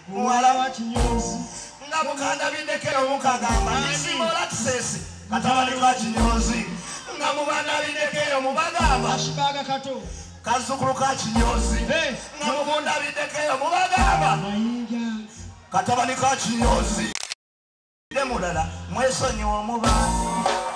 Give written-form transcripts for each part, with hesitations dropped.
muwala wa Kinyozi nga mukanda biddekeyo mukagamba Isimola Tisesi katabani ka Kinyozi nga mubanda biddekeyo mubagamba Shibaga Kato kazukulu ka Kinyozi nga mubunda biddekeyo mubagamba Mayinja katabani ka Kinyozi mulala mwesonyiwa omubanda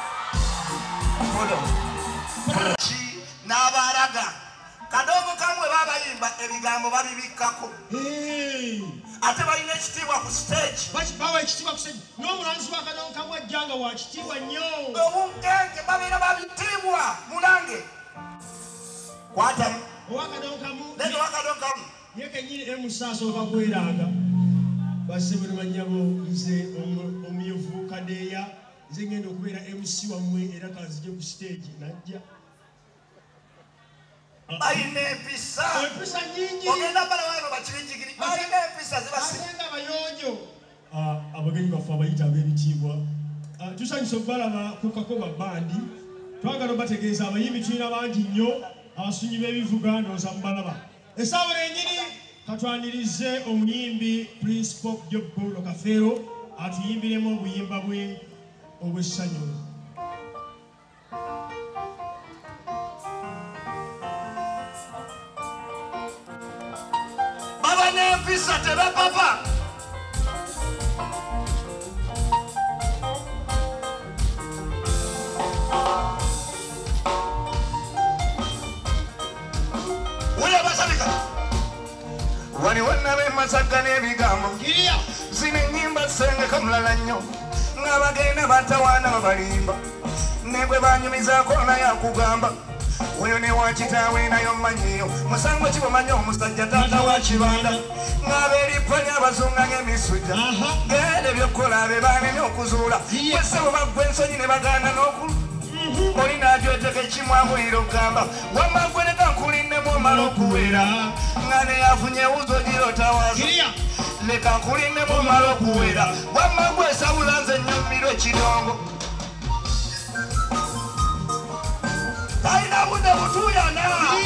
n'abaraga kadogo kamwe babayimba ebigambo babibikako ate balina ekitiibwa ku stage bawa ekitiibwa ku stage n'omulanzi wa kadogo kamwe ajjanga wa kitiibwa nnyo obunkenke babeera babitiibwa mulange kwatamu owakadogo kamu leero wakadogo kamu ye kenyini emusaasa oba gweranga basebwe banyabo nze omuyuvu kadeya nze ngenda okubeera MC wammwe era kanzije ku stage najja bayina empisa nyingi ogenda bala wano bakirinjigiri bayina empisa zibasinga abayonjo abagenyi baffe abayita ab'ebitiibwa tusanyusa okubalaba ku Kakoba bandi twagala obategeeza abayimbi tulina bangi nnyo abasunyi b'ebivuga ndowooza mubalaba essaawa lennyini katwanirize omuyimbi Prince Pop Jobbo Kafeero atuyimbiremu obuyimba bwe obw'essanyu baba n'empisa tebapapa wani wannabe masaka n'ebigambo zino ennyimba zisengeka mulala nnyo ng'abagenda batawaana babalimba ne bwe banyumizaako naye akugamba oyo ne wa kitaawe nayo mmanyiyo musango ki bwemanya omusajja taata wa kibanda ng'abeerippanya abazunga ng'emisujja gende byokkola abe baanenya okuzuula wese bwe baggwa ensonyi ne bagaana n'okulu oli n'agyoteka ekimwamuliro okugamba wamma gwe ne kankulinnemu omala okuwera nga ne yafunye ewuzo girotawaza leka nkulinnemu omala okuwera wamma gwe esawula nze nnyumirwa ekidongo talina budde butuyana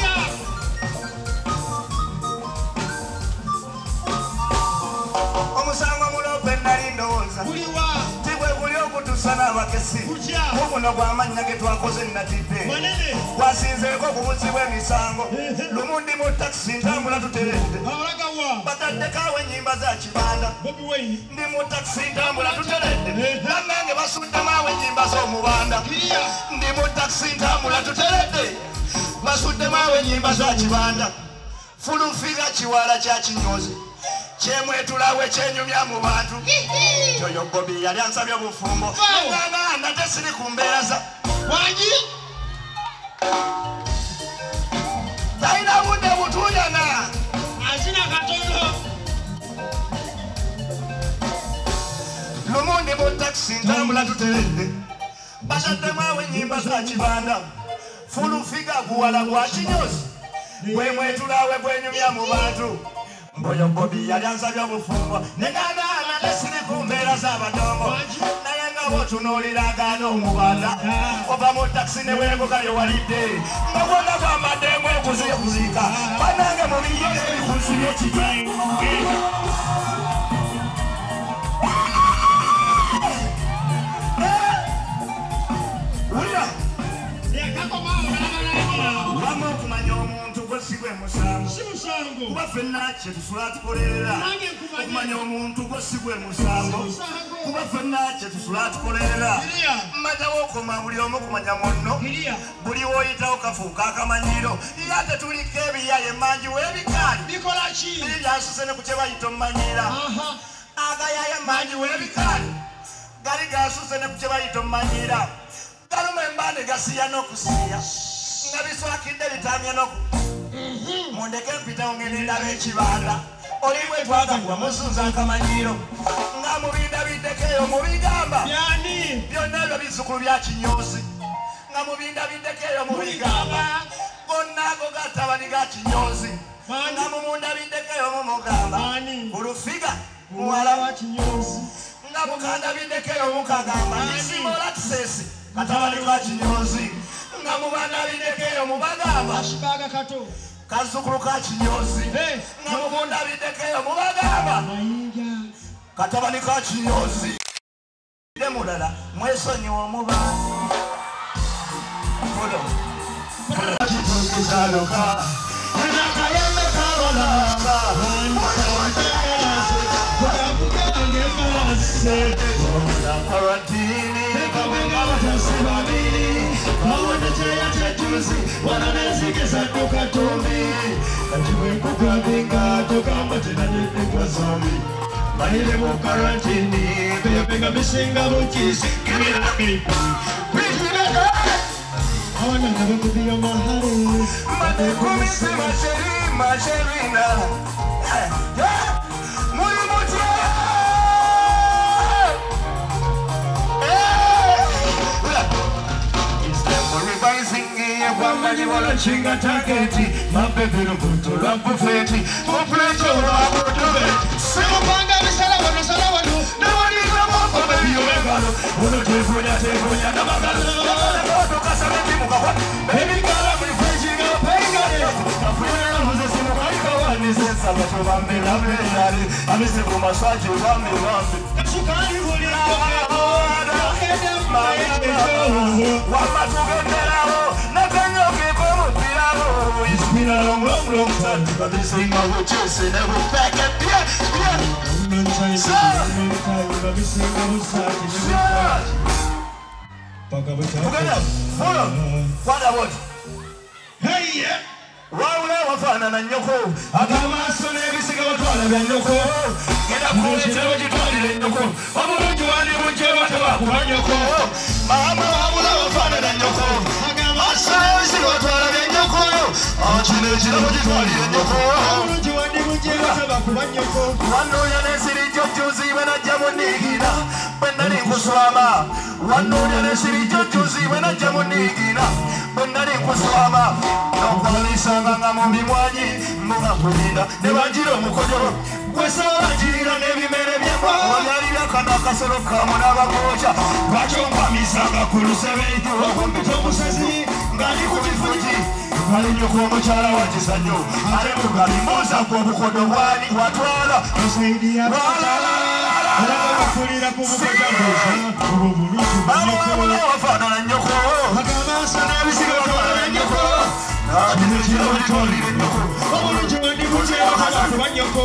omusango mulope nali ndowooza tigwe guli okutusa n'abakesi muguno gw'amannya ge twakoze natidde gwasinzeeko ku buzzi bw'emisango lumu ndi mu takisi ntambula tuteredde bataddekaawo ennyimba za kibanda ndi mu takisi ntambula tuteredde bannange basuddemu awo ennyimba z'omubanda ndi mu takisi ntambula tuteredde basuddemu awo ennyimba za kibanda fulufiga kiwala kya Kinyozi kyemwetulawe kyenyumya mu bantu oyo Bobi yali ansabye obufumbo ngamba nate siri ku mbeera za wangi talina budde butuyana azina katono lumu ndi mu takisi ntambula tuteredde bataddemu awo ennyimba za kibanda fulufiga guwala gwa Kinyozi gwemwetulawe gwenyumya mu bantu mboyo Bobi yali ansabye obufumbo negana nate siri ku mbeera z'abadongo naye nga bw'otunuulira agaana omubanda ova mu takisi ne bwengoga lyewalidde nga gwonna gw'amaddengu ekuziika bannange mu biyiga ebikuzi by'ekitwe wulira wama okumanya omuntu gwe si gwe musango kuba ffenna kye tusula tukolerera okumanya omuntu gwe si gwe musango kuba ffenna kye tusula tukolerera mmajawo okoma buli omu kumanya munno buli woyitawo kafuuka akamanyiro ye ate tuliko ebiyaye emanji w'ebikaali biri byasuse ne ku kye bayita omumanyira agayaye emanji w'ebikaali gali gasuse ne ku kye bayita omumanyira galuma embande gasiya n'okusiya nga biswakidde bitamye n'oku mundeke mpitawo ngende ndaba ekibanda oli bwe twagambwa musunza akamanyiro nga mubinda biddekeyo mubigamba byonna ebyo bizzukulu bya Kinyozi nga mubinda biddekeyo mubigamba gonna ago gatabani ga Kinyozi nga mumunda biddekeyo mumugamba olufiga muwala wa Kinyozi nga mukanda biddekeyo mukagamba Isimola Tisesi katabani ka Kinyozi nga mubanda biddekeyo mubagamba Shibaga Kato Kazukulu ka kinyozi nga mugunda biddekeyo mubagamba katabani ka kinyozi ne mulala mwesonyiwa omuba kitungizaloka nakayembe kabalanga karatini kawengabatasibabiri kawonecheya chejuzi wananezigeza tukatumbi kachiwekukabinga tokamba tenanyenikwa zombi mahile mu karantini bebenga bisinga bukisi kimiramipi Ona nabakubiya mahari Matekumisi masherina Muri mutia It's time for revising Wamani wala chinga taketi Mabebiro buto la bufeti Muplecho wa butuve Simo panga misala wano sala wano Nawani kwa mwako bebi uwegalo Uno tefunya na magalo Kasabeti mukawa Baby kala mifejinga pengale Kafuya muzesi mukaika wani Sensa bato bambi lambe yari Amise kumaswaji wambi Kashukani huli Wada Wama tugenderao Nakanyo kipo mupirao It's been a long time But this thing I will chase and I will back and yeah Hey yeah Wawula wafana na nyoko Akamaso nebisiga watwala bya nyoko Genda kuletea wajitwalire nyoko Omulungi wandi mujeba tebakuba nyoko Mama wawula wafana na nyoko Akamaso nebisiga watwala bya nyoko Chinechira wajitwalire nyoko Omulungi wandi mujeba tebakuba nyoko Wano yanesiri jojuzi wenajja munigina Bwenali nkuswama Wano yanesiri jojuzi wenajja munigina Bwenali nkuswama Nokwalisanga nga mumbi mwanyi Mbuga kulinda Nebanjira omukojolo Kwesala njirira nebimere byemwa Wanyalira kana kasolo kamu n'abakocha Bakyonkwamisanga ku lusebeito Okumpita omusezi ngali ku kifuji Ngali nyoko omukyala wa kisanyo Ale mugalimbuuza ku obukodo bwani watwala Osaidia batala Alabakulira ku bukoja mbuuza Abawabula wafaanana nyoko Akamasa n'ebisiga batwala nyoko Chinechira wajitwalire nyoko Omulungi wandi mujeba tebakuba nyoko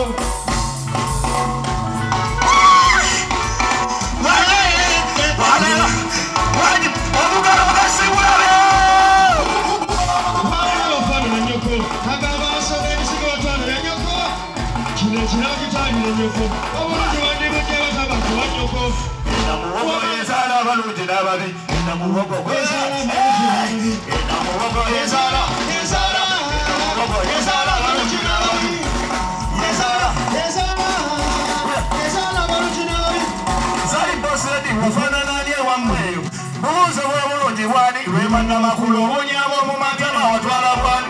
Buuza bw'obulungi bwani lwemanamakulu obunyabo mu matama watwala bwani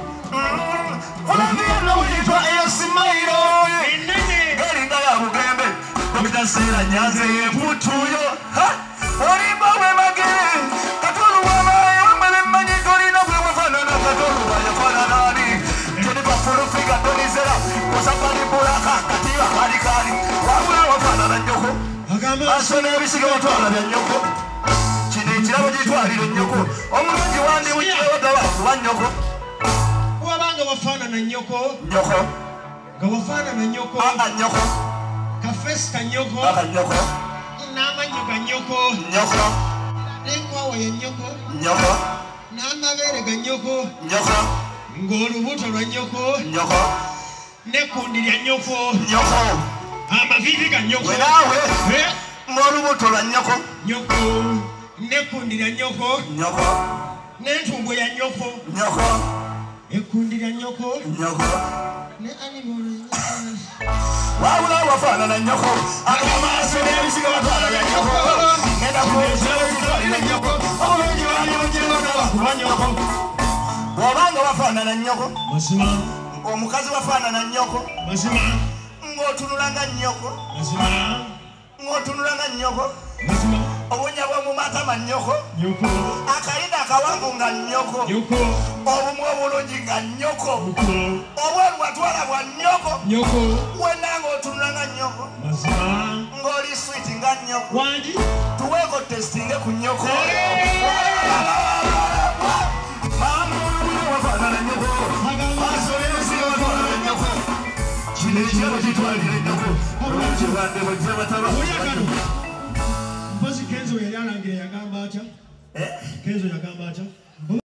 Fulaniya wuyitwa esimairo eringa ya bugembe Dokitaseera Nyanze y'emputuyo olimba bwemagere katolu wamaye wambere mmanyi tolina bwe wafaanana katolu wayafaananaani Jenifa Fulufiga Donizera Kusapali Bulaka Katiba Kalikali wabula wafaanana nyoko Aso n'ebisiga watwala bya nyoko Kirabo gitwalire nyoko omulungi wandi mujjewa tabakuba nyoko wabanga wafaanana nyoko nyoko nga wafaanana nyoko nyoko kafesi ka nyoko nyoko n'amanyo ga nyoko nyoko n'enkwawa ya nyoko nyoko n'amabeere ga nyoko nyoko ng'olubuto lwa nyoko nyoko n'ekkundi lya nyoko nyoko amavivi ga nyoko naawe ng'olubuto lwa nyoko nyoko Nekundira nyoko nyoko Nentumbo ya nyoko nyoko Ekundira nyoko nyoko Ne animal Wawula wafaanana nyoko Akamasa n'ebisiga batwala bya nyoko Ngenda kuwetwalira nyoko Omulungi wandi mujeba tabakuba nyoko Bw'obanga wafaanana nyoko Masima Omukazi wafaanana nyoko Masima Ng'otunula nga nyoko Masima Ng'otunula nga nyoko Masima obunyabwa mu matama nnyoko akayina akawanvu nga nnyoko obumu obulungi nga nnyoko obweru bwatwala bwa nnyoko wenanga otunula nga nnyoko ng'oli switi nga nnyoko tuweeko testinge ku nnyoko wafaanana nnyoko asoleresiga watwalana nnyoko kino ekirabo kitwalira ennyoko olwakibande bwajja bataba Kenzo yali alangira yagamba atya? Kenzo yagamba atya?